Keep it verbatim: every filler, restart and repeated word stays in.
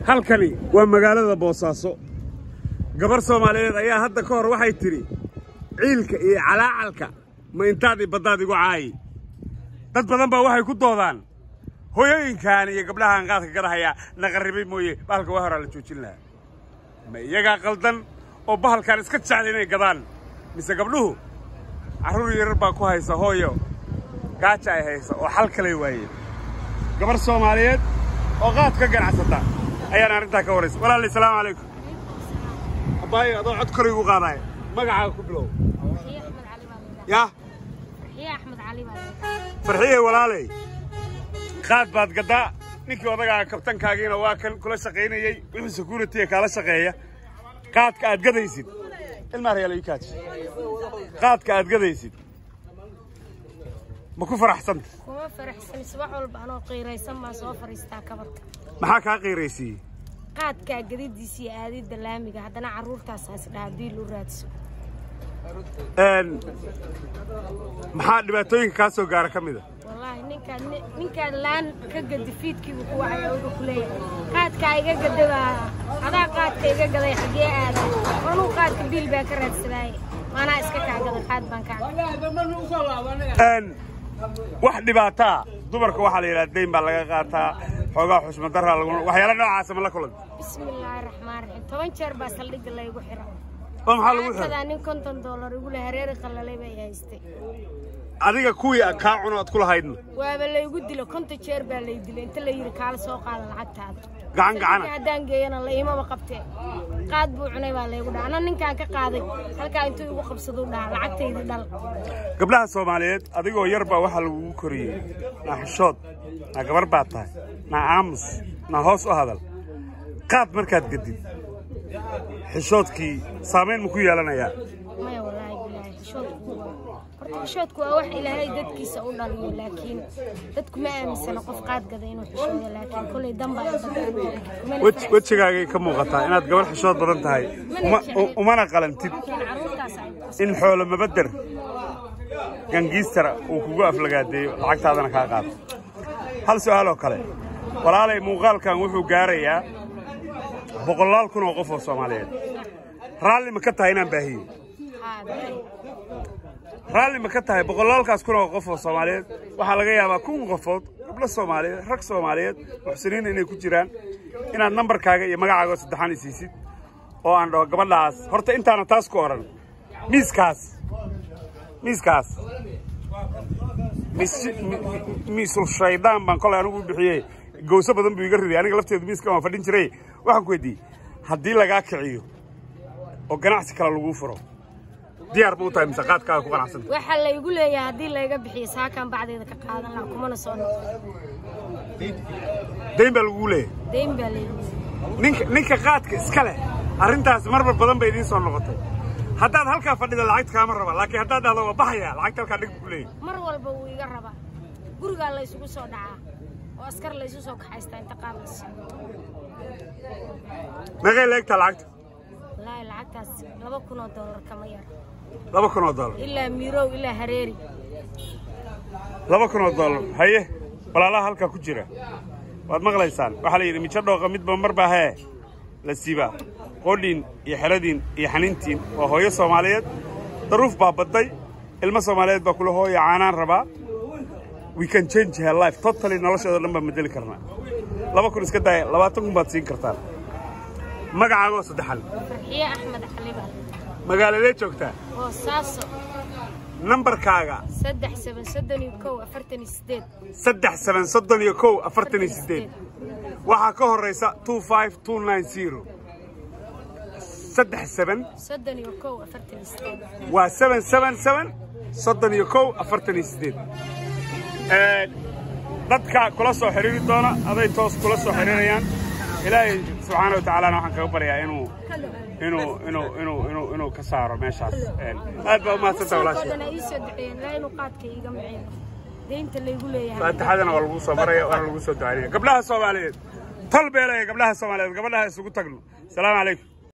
halkani waa magaalada Boosaaso gabar Soomaaliyeed ayaa hadda ka hor waxay tiri ciilka iyo calaacalka ma intaadii badaadi ugu caay dad badan baa waxay ku doodaan hooyooyinkan iyo gabdhahan qaadka gadahaya naqaribay mooyee bahalka waa hore la joojin lahaa ma iyaga qaldan oo bahalkan iska jecel inay gadaan mise gabdhuhu carruur yar baa ku haysa hooyo gaaja ay haysa oo xal kale waayeen gabar Soomaaliyeed oo qaad ka ganacsata ayaan arinta ka wareys walaal assalaamu alaykum abaay adoo cod kor igu qaaday magacaaga ku bilow ya farxiye axmed cali baa farxiye walaalay qaad baad gadaa ninkii odaga kabtankaagiina waa kan kula shaqeynayay wixii security kala shaqeeya qaadka aad gadaysid ilma reeyay kaaj qaadka aad gadaysid ma ku faraxsan kuma faraxsan subax walba anoo qiiraysan ma soo fariistaa kabarka maxaa ka qiiraysay qaadka gadidiisii aadida laamiga hadana caruurtaas as dhaadii lu raadso een maxaa dhibaatooyinka ka soo gaara kamida wallahi ninka ninka laan ka gadifiidkii uu ku wacay oo ku leeyahay qaadka iga gadaba adaa qaadka iga gaday xagee aaday anuu qaadka bil baa ka raadsaday maana iska kaagada qaad baan ka een wax dhibaato dumarka waxa la yiraahdaa deyn baa laga qaataa xogaa xushmad darra lagu waxyaalo noocaas ma la kulan bismillaahir rahmaanir rahiim toban jeer baa saldhig la igu xiray oo maxaa lagu xiray sadaan konton dollar igu la hareer qalalay bay haystay adiga kuwii ka cuno ad kula haydno waaba la igu dilo konton jeer baa la dilay inta la yiri kaala soo qaada lacagtaada gacan gacan hadaan geeyana la iimaba qabtay qaad buu cunay baa la igu dhaana ninkaan ka qaaday halka intuu igu qabsado dhaha lacagtayda dhal gabdhaha Soomaaliyeed adigoo yar baa waxa lagu koriyay naxshood na gabar baa tahay na aamus na hoos u hadal qaad markaad gadid xishoodkii saameyn ma ku yeelanaya maya wallahi billahi xishoodku xishoodku waa wax ilaahay dadkiisa u dhaliyo laakiin dadku ma aaminsana qof qaad gada inuu xishoodo laakiin kulay damba wajigaaga ka muuqataa inaad gabar xishood badan tahay umana qalantid in xoolo mabadar gangiistara uu kugu aflagaadeeyo lacagtaadana ka qaado hal su'aal oo kale walaalay muuqaalkan wuxuu gaarayaa boqolaal kun oo qof oo Soomaaliyeed raalli ma ka tahay inaan baahiyo raalli ma ka tahay boqolaalkaas kun oo qof oo Soomaaliyeed waxa laga yaabaa kun qofood gabdho Soomaaliyeed rag Soomaaliyeed muxsiniin inay ku jiraan inaad numberkaaga iyo magacaaga saddexan isiisid oo aan dhaho gabadhaas horta intaana taas ku oran miiskaas miiskaas miisul shaydaan baan kole anigu bixiyay gooso badan buu iga riday aniga lafteedu miiska waan fadhin jiray waxaan ku weydiiyay haddii lagaa kiciyo oo ganacsi kale lagu furo diyaar buu tahay mise qaadkaaga ku qanacsan waxa la igu leeyahay haddii laga bixiyo saakan bacdeeda ka qaadan la kumana soo deyn baa lagu leeyahay deyn baa leeyahay ninka ninka qaadka iska leh arrintaas marba badan bay idin soo noqotay haddaad halkaa fadhida lacagta kaama raba laakiin haddaad dhahdo waa baxaya lacagta halkaa dhig ku leeyahay mar walba wuu iga rabaa guriga la isugu soo dhacaa oo askar la isu soo kaxaysta inta qaadayso magay leegta lacagta la lacagtaas laba kun oo dollar kama yar laba kun oo dollar ilaa mirow ilaa hareeri laba kun oo dollar haye walaalaha halka ku jira waad maqlaysaan waxa la yiri mijo dhooqa midba marba hee la siiba qodin iyo xeladin iyo xanintiin oo hooyo Soomaaliyeed daruuf baa baday ilma Soomaaliyeed baa kula hooyo caanaan raba we can change her life totally nolosheeda dhan baa bedeli karnaa laba kun iska day labaatan kun baad siin kartaa magacaaga saddexan farxiye axmed cali baa magaalada joogta Boosaaso numberkaaga saddex seven soddon iyo kow afartan iyo siddeed saddex seven soddon iyo kow afartan iyo siddeed waxa ka horeysa two five two nine zero saddex seven soddon iyo kow afartan iyo siddeed waa seven seven seven soddon iyo kow afartan iyo siddeed ee dadka kula soo xiriiri doona aday toos kula soo xiriirayaan ilaahay subhanahu wa ta'ala waxaan kaga baryaa inuu inuu inuu inuu inuu inuu ka saaro meeshaas ee aad baa ma santa walaashay dadana ii soo duceeyeen la inuu qaadka iga maciyo deynta la igu leeyahay faataxadana waa lagu soo maray waa lagu soo duceeyay gabdhaha Soomaaliyeed talbeelay gabdhaha Soomaaliyeed gabadhaha isugu tagno salaam alaykum